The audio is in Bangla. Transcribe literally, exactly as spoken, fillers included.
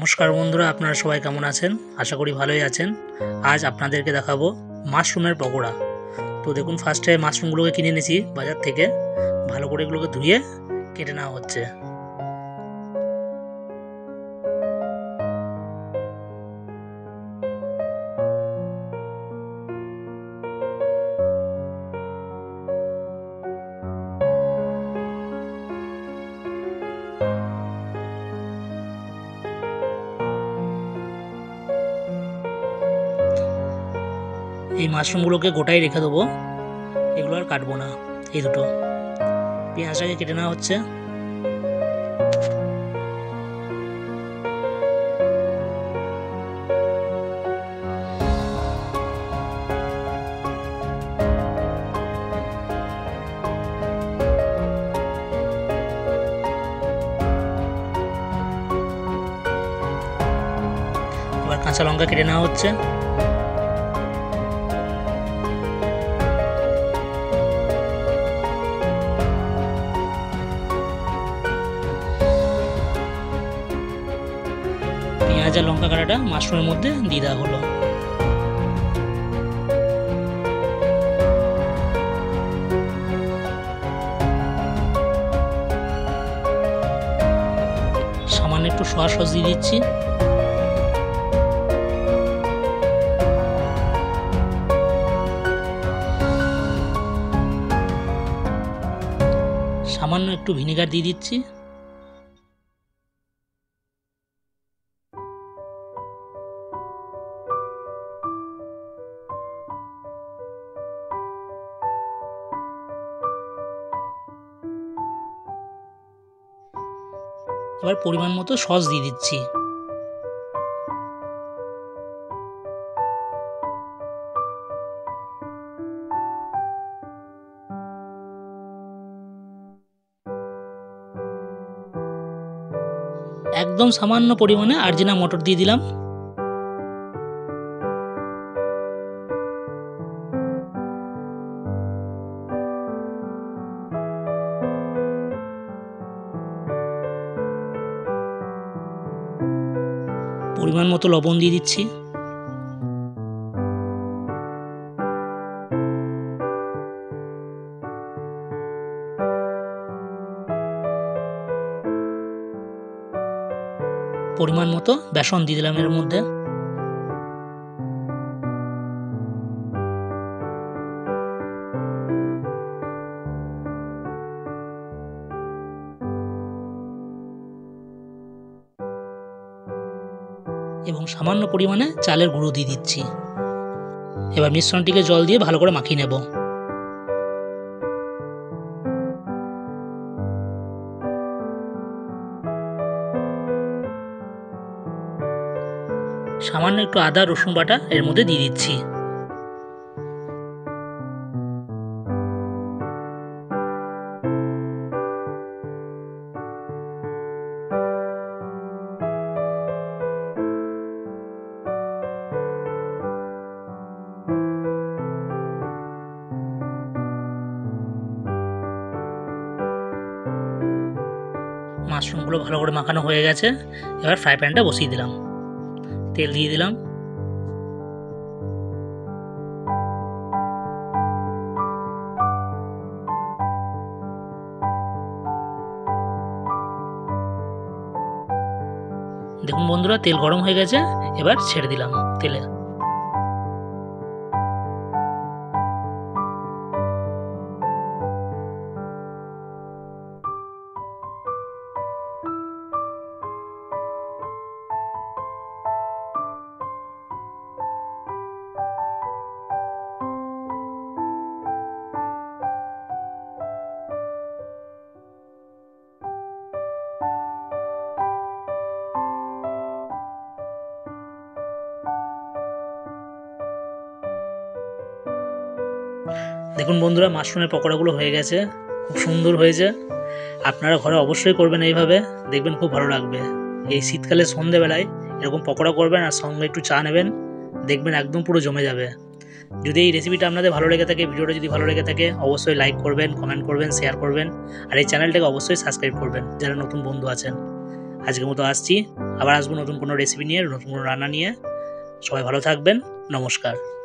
নমস্কার বন্ধুরা, আপনারা সবাই কেমন আছেন? আশা করি ভালোই আছেন। আজ আপনাদেরকে দেখাবো মাশরুমের পকোড়া। তো দেখুন, ফার্স্টে মাশরুমগুলোকে কিনে এনেছি বাজার থেকে। ভালো করে এগুলোকে ধুয়ে কেটে নেওয়া হচ্ছে। এই মাশরুমগুলোকে গোটাই রেখে দেবো, এগুলো আর কাটবো না। এই দুটো পেঁয়াজটাকে কেটে নেওয়া হচ্ছে। এবার কাঁচা লঙ্কা কেটে নেওয়া হচ্ছে। পেঁয়াজ আর লঙ্কা কাটাটা মাশরুমের মধ্যে দিয়ে দেওয়া হলো। সামান্য একটু সয়া সস দিয়ে দিচ্ছি। সামান্য একটু ভিনেগার দিয়ে দিচ্ছি। এবার পরিমাণ মতো সস দিয়ে দিচ্ছি। একদম সামান্য পরিমাণে আরজিনা মটর দিয়ে দিলাম। পরিমাণ মতো লবণ দিয়ে দিচ্ছি। পরিমাণ মতো বেসন দিয়ে দিলাম এর মধ্যে। এবং সামান্য পরিমাণে চালের গুঁড়ো দিয়ে দিচ্ছি। এবার মিশ্রণটিকে জল দিয়ে ভালো করে মাখিয়ে নেব। সামান্য একটু আদা রসুন বাটা এর মধ্যে দিয়ে দিচ্ছি। মাশরুমগুলো ভালো করে মাখানো হয়ে গেছে। এবার ফ্রাই প্যানটা বসিয়ে দিলাম, তেল দিয়ে দিলাম। দেখুন বন্ধুরা, তেল গরম হয়ে গেছে। এবার ছেড়ে দিলাম তেলে। দেখুন বন্ধুরা, মাশরুমের পকোড়াগুলো হয়ে গেছে, খুব সুন্দর হয়েছে। আপনারা ঘরে অবশ্যই করবেন এইভাবে, দেখবেন খুব ভালো লাগবে। এই শীতকালে সন্ধেবেলায় এরকম পকোড়া করবেন আর সঙ্গে একটু চা নেবেন, দেখবেন একদম পুরো জমে যাবে। যদি এই রেসিপিটা আপনাদের ভালো লেগে থাকে, ভিডিওটা যদি ভালো লেগে থাকে, অবশ্যই লাইক করবেন, কমেন্ট করবেন, শেয়ার করবেন আর এই চ্যানেলটাকে অবশ্যই সাবস্ক্রাইব করবেন যারা নতুন বন্ধু আছেন। আজকের মতো আসছি, আবার আসবো নতুন কোনো রেসিপি নিয়ে, নতুন কোনো রান্না নিয়ে। সবাই ভালো থাকবেন, নমস্কার।